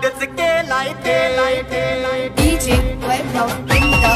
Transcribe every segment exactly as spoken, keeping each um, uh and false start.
नागच केलाय केलाय केलाय D J Weblock in the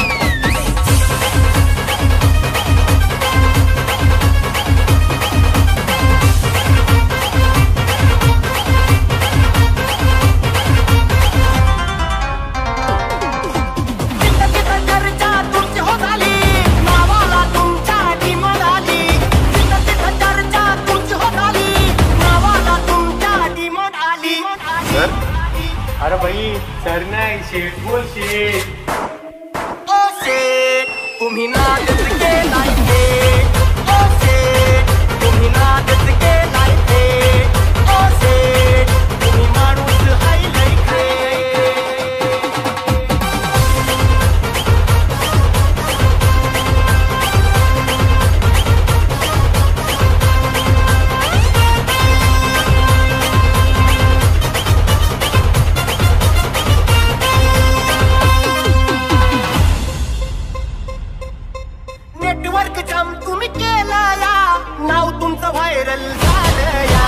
अरे भाई सर नाही शेठ बोल शेठ ओ शेठ तुम्ही नागच केलाय शेठ ओ शेठ तुम्ही नागच केलाय शेठ ओ शेठ तुम्ही माणूस हाय लय नेटवर्क जाम तुम्ही केला या नाव तुमचं व्हायरल झालं या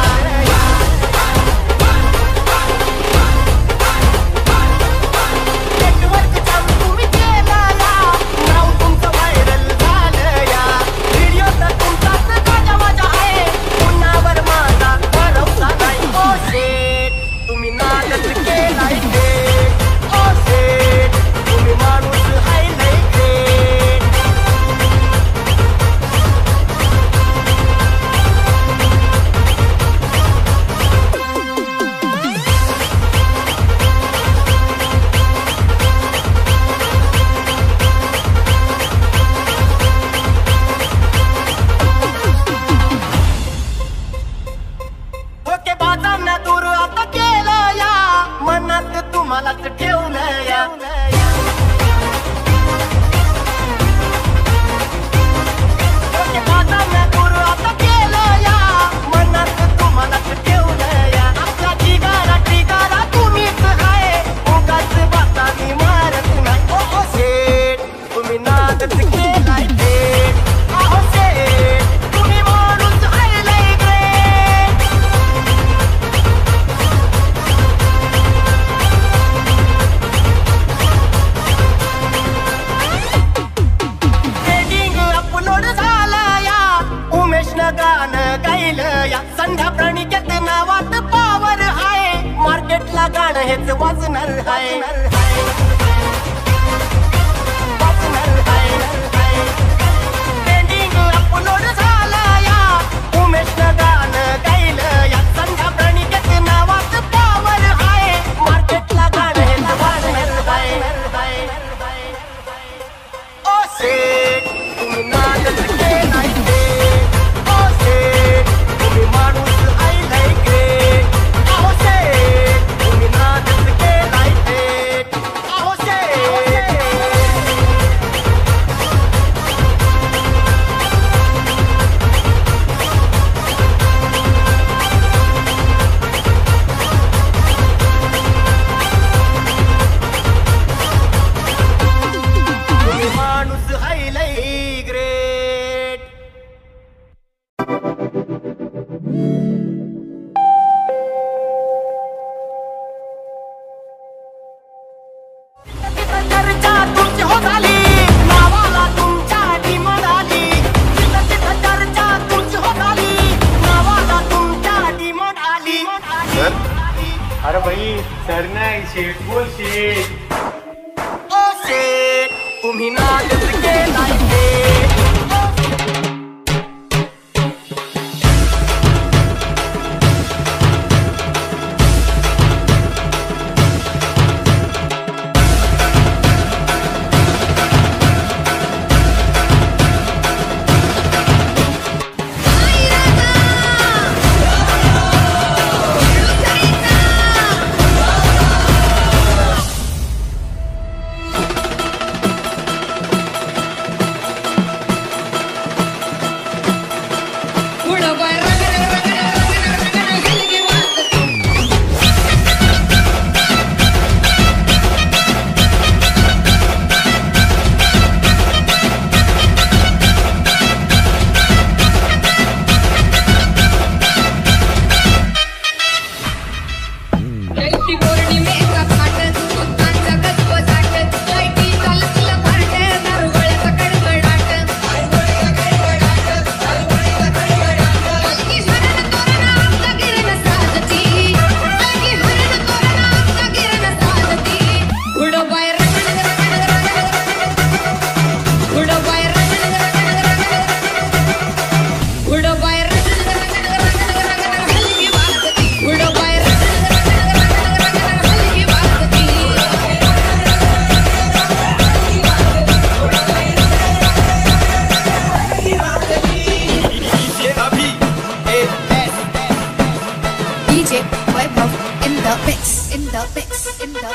नेटवर्क जाम तुम्ही केला या नाव तुमचं व्हायरल झालं या व्हिडिओ तर तुमचाच गाजा वाजा आहे पुन्हावर माझा भरवसा नाही ओ शेठ तुम्ही नागच केलाय शेठ ओ शेठ तुम्ही माणूस हाय लय ग्रेट ओके बाजार ना दूर आता केलं या मनात तुम्हालाच ठेवलं या ओके बाजार ना दूर आता केलं या मनात तुम्हालाच ठेवलं या आपला ठिकारा ठिकारा तुम्हीच आहे उगाच बाता मी मारत नाही ओ ओ शेठ तुम्ही नागच केलाय शेठ अहो शेठ तुम्ही माणूस आहे लय ग्रेट ट्रेडिंग अपलोड झालं या उमेशनं गाणं गायलं या संध्या प्रणिकेत नावात पावर हाय मार्केटला गाणं हेच वाजणार हाय वाजणार हाय ट्रेडिंग अपलोड झालं या उमेशनं गाणं गायलं या संध्या प्रणिकेत नावात पावर हाय मार्केटला गाणं हेच वाजणार हाय ओ शेठ तुम्ही नागच केलाय शेठ ओ शेठ तुम्ही माणूस हाय लय ग्रेट अहो शेठ तुम्ही नागच केलाय शेठ अहो शेठ तुम्ही माणूस हाय लय ग्रेट चर्चा तुमची हो झाली नावाला तुमच्या डिमांड आली तिथं तिथं चर्चा तुमची हो झाली नावाला तुमच्या डिमांड आली अरे भाई सर नाही शेठ बोल शेठ ओ शेठ तुम्ही नागच केलाय शेठ in the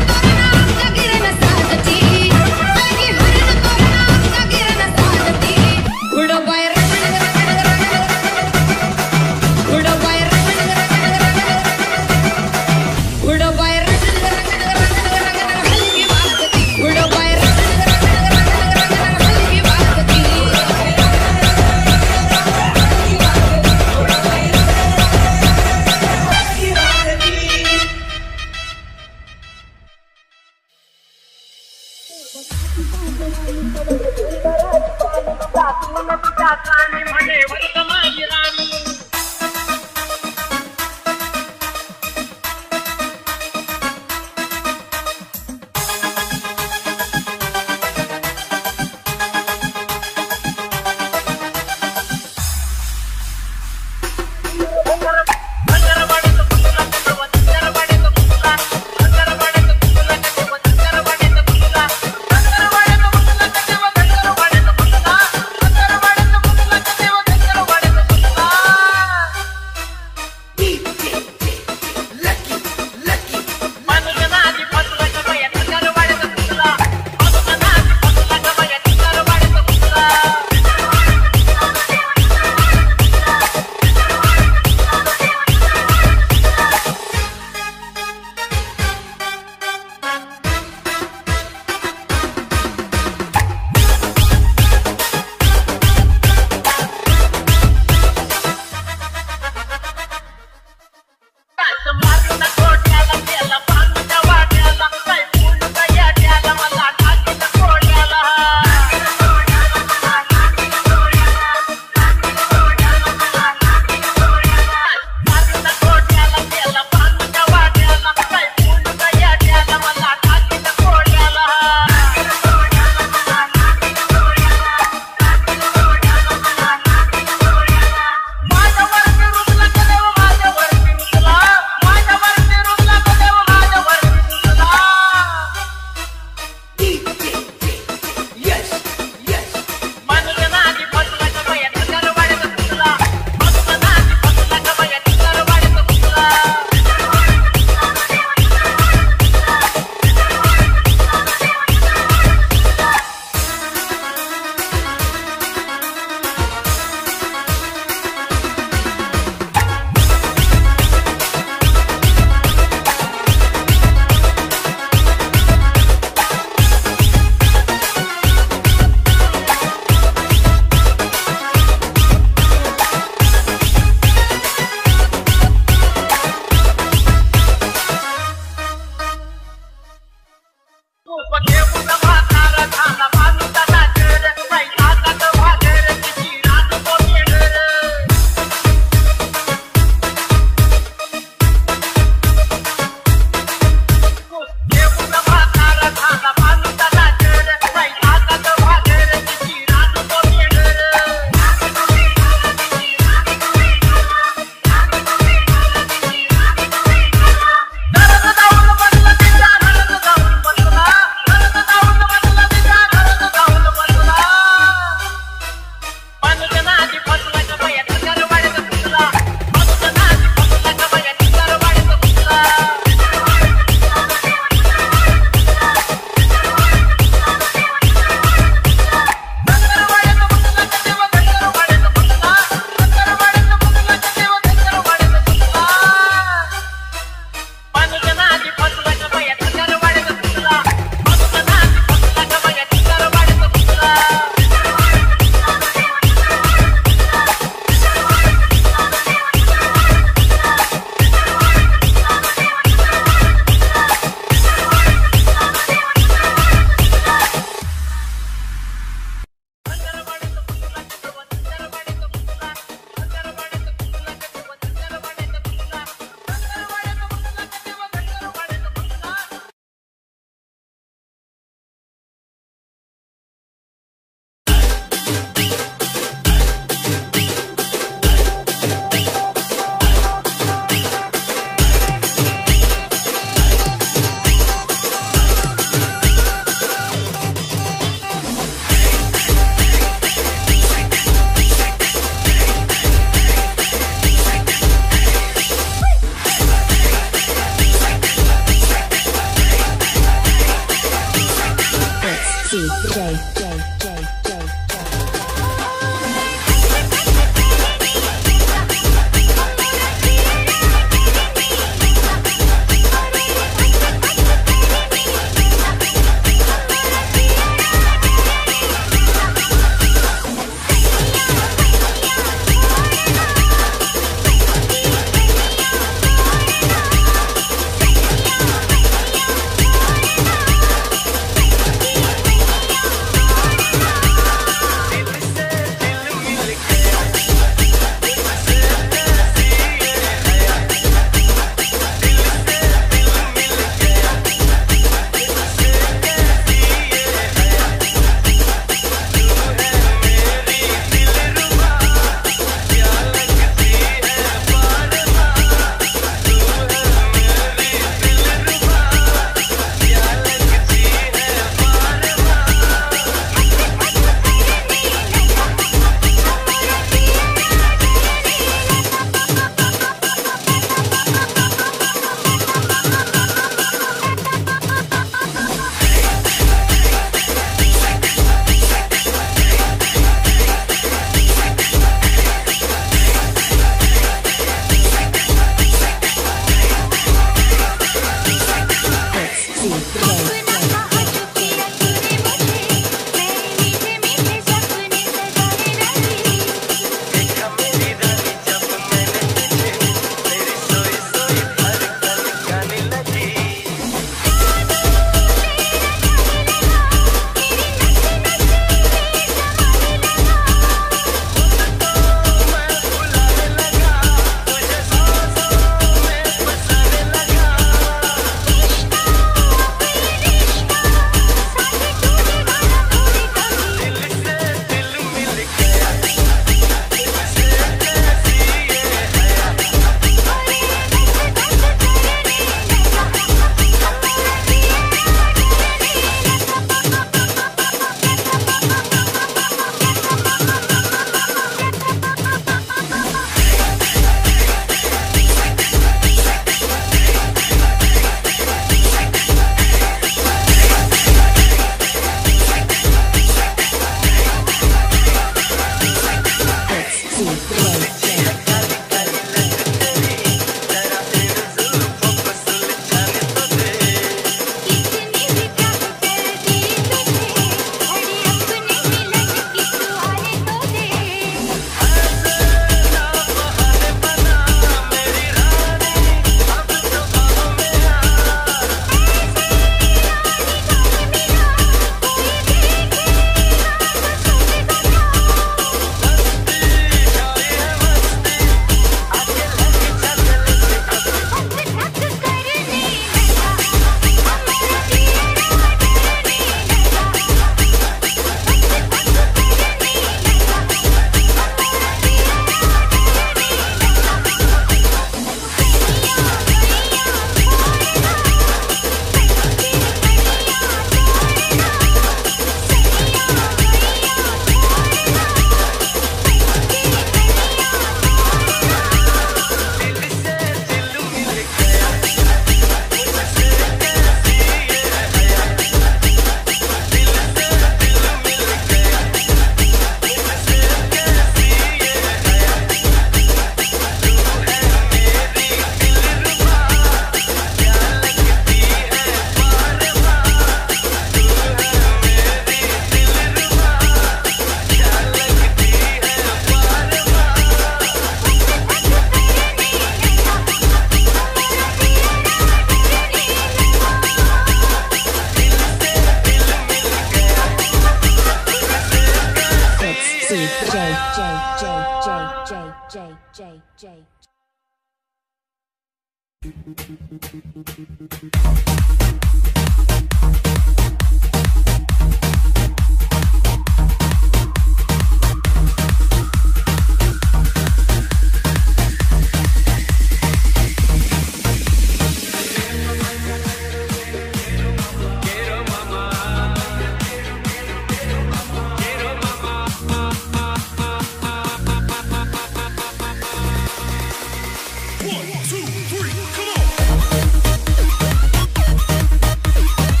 One, two, three, come on!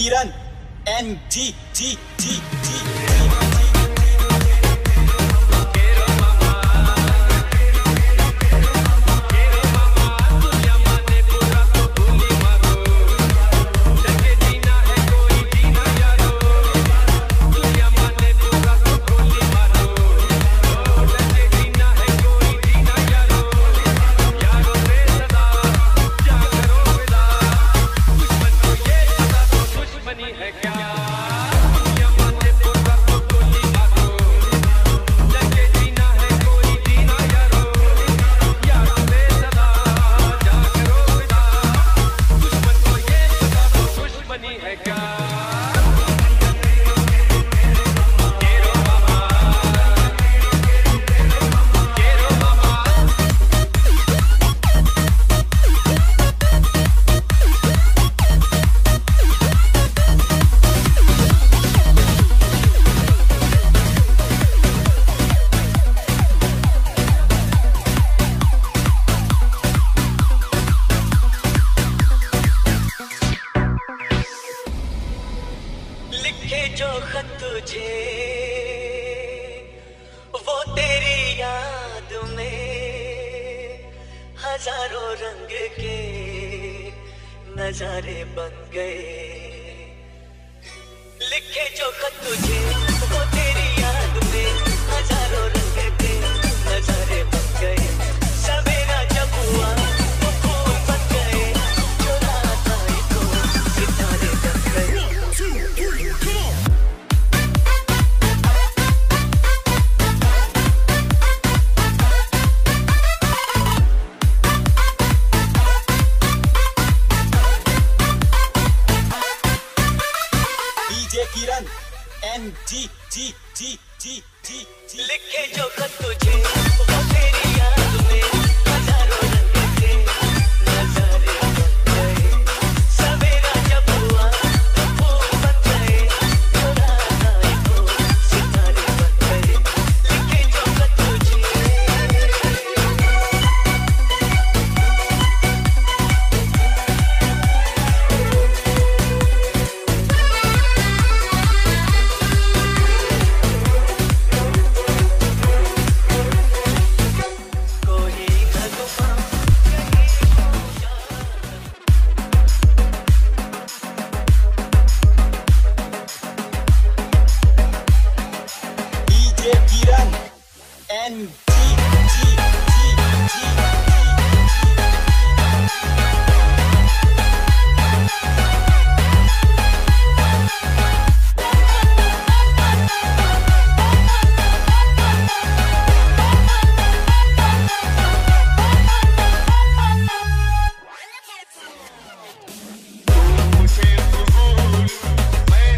Kiran एन जी जी जी जी जो खत तुझे वो तेरी याद में हजारों रंग के नजारे बन गए। लिखे जो खत तुझे वो तेरी याद में हजारों रंग के नजारे बन गए। सवेरा जब हुआ वो फूल बन गए, जो रात आई तो सितारे बन गए। किरण एन जी जी जी जी जी जी लिखे जो खत तुझे वो तेरी याद में हजारों रंग के नजारे बन गए। सवेरा जब हुआ तो फूल बन गए, जो रात आई तो सितारे बन गए। लिखे जो खत तुझे किरण एन जी जी जी जी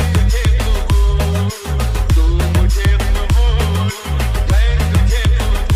मुझे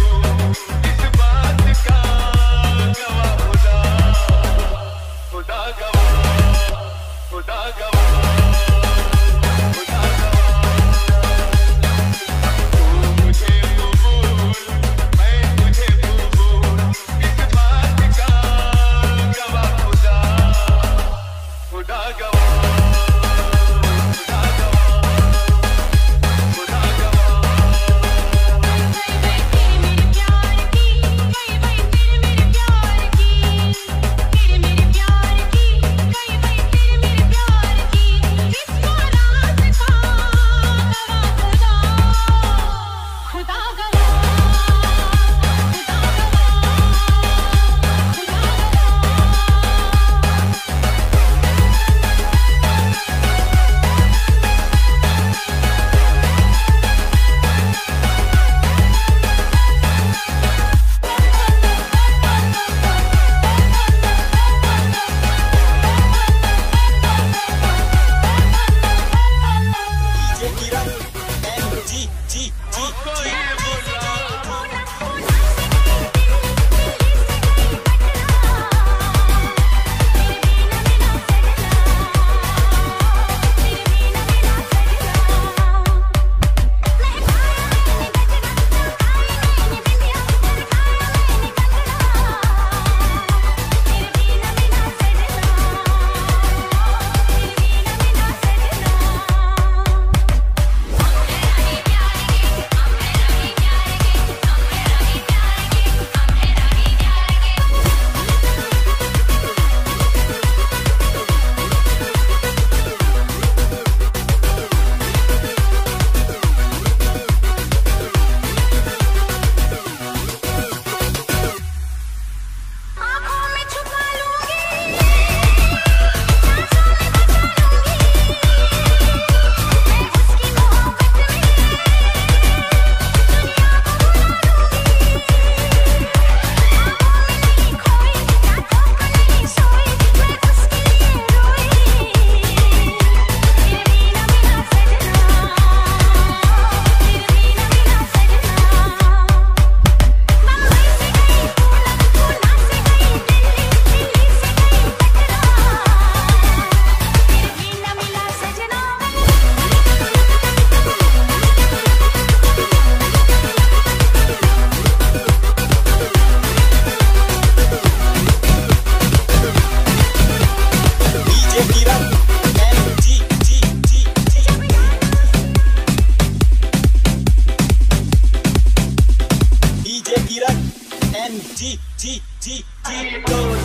T T T T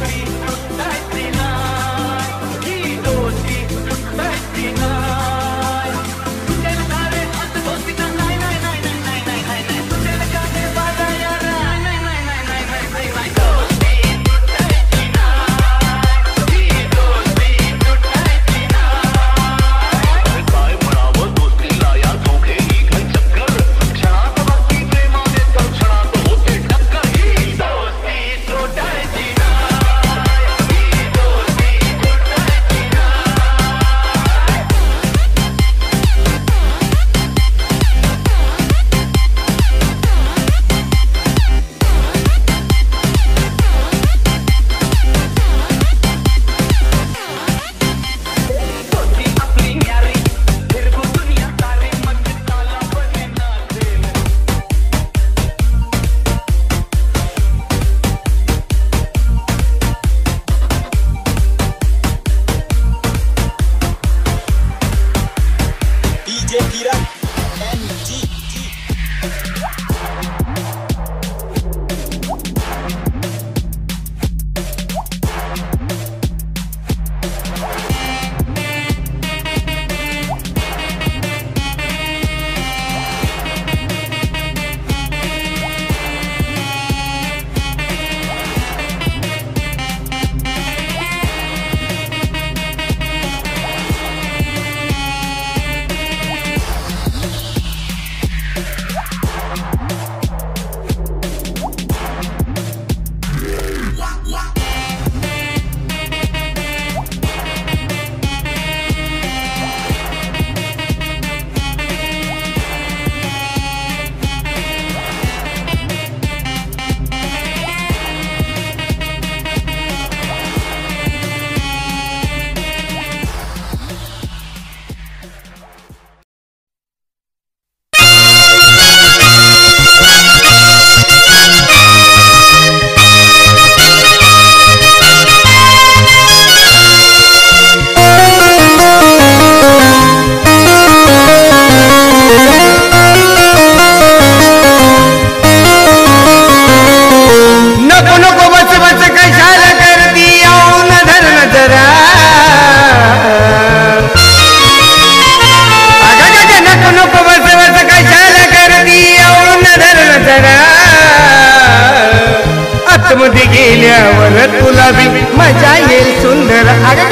आतमध्ये गेल्यावर तुला बी मजा येईल सुंदर.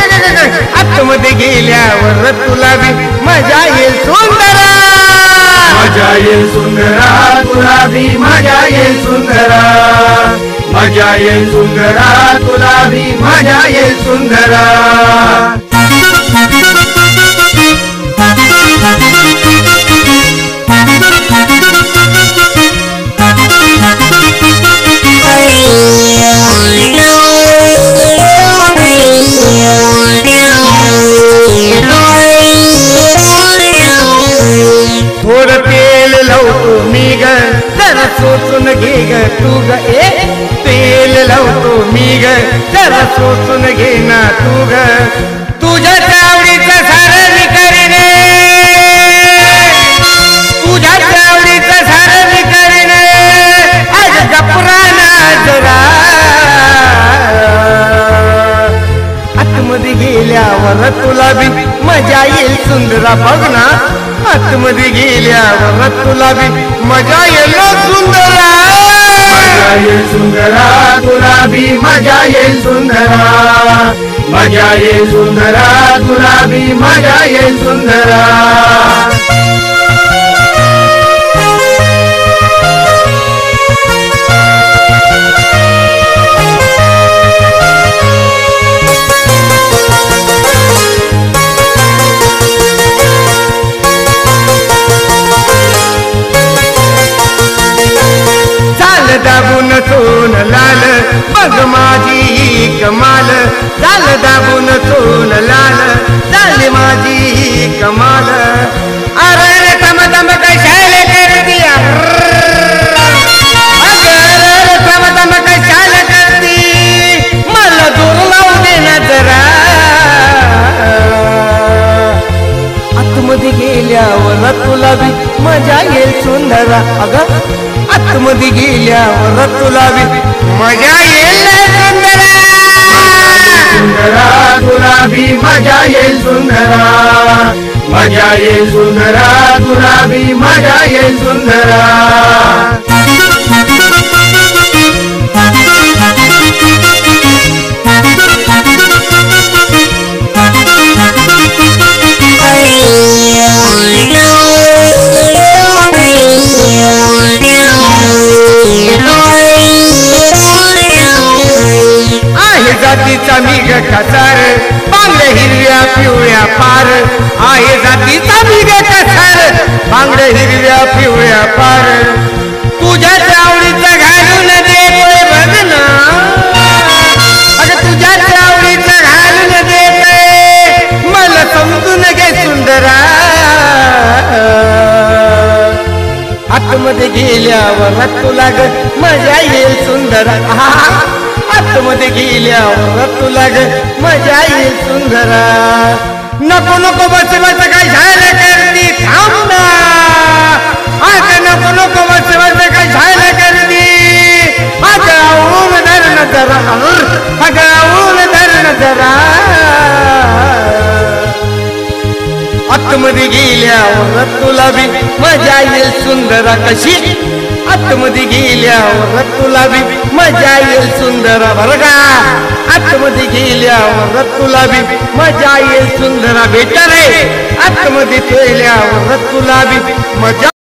आतमध्ये गेल्यावर तुला बी मजा येईल सुंदर. मजा येईल सुंदरा तुला बी मजा येईल सुंदरा. मजा येईल सुंदरा तुला बी मजा येईल सुंदरा. थोडं तेल लावतो मी ग जरा सोचून घे ग तू ग. ए तेल लावतो मी ग जरा सोचून घे ना तू ग. तुझ्या आवडीचं सारं मी करीन. तुझ्या आवडीचं सारं मी करीन. आज गपुरा ना जरा. आतमध्ये गेल्यावर तुला बी मजा येईल सुंदरा. बघ ना आतमध्ये गेल्यावर तुला बी मजा येईल सुंदरा. मजा येईल सुंदरा तुला बी मजा येईल सुंदरा. मजा येईल सुंदरा तुला बी मजा येईल सुंदरा. दाबून सोन लाल बघ माझी कमाल. चाल दाबून सोन लाल झाली माझी कमाल. अरे तम तम कशाल करती. अगर तम तम कशाल करती मला दूर लावू दे ना जरा. आतमध्ये गेल्यावर तुला बी मजा येईल सुंदरा. अगं आतमध्ये गेल्यावर तुला बी मजा येईल सुंदरा सुंदरा तुला भी मजा येईल सुंदरा मजा येईल सुंदरा तुला भी मजा येईल सुंदरा आहे जातीचा मी ग कसार बांगड्या हिरव्या पिवळ्या पार आहे जातीचा मी ग कसार बांगड्या हिरव्या पिवळ्या पार तुझ्याच आवडीचं घालून देतोय बघ ना अगं तुझ्याच आवडीचं घालून देतोय मला समजून घे सुंदरा आतमध्ये गेल्यावर तुला ग मजा येईल सुंदरा आतमध्ये गेल्यावर तुला ग मजा येईल सुंदरा नको नको बस बस काय झालं करती थांब ना अगं नको नको बस बस काय झालं करती अगं ऊन धर न जरा अगं ऊन धर न जरा आतमध्ये गेल्यावर तुला बी मजा येईल सुंदरा कशी आतमध्ये गेल्यावर तुला बी मजा येईल सुंदरा बरं का आतमध्ये गेल्यावर तुला बी मजा येईल सुंदरा बेटर आहे आतमध्ये गेल्यावर तुला बी मजा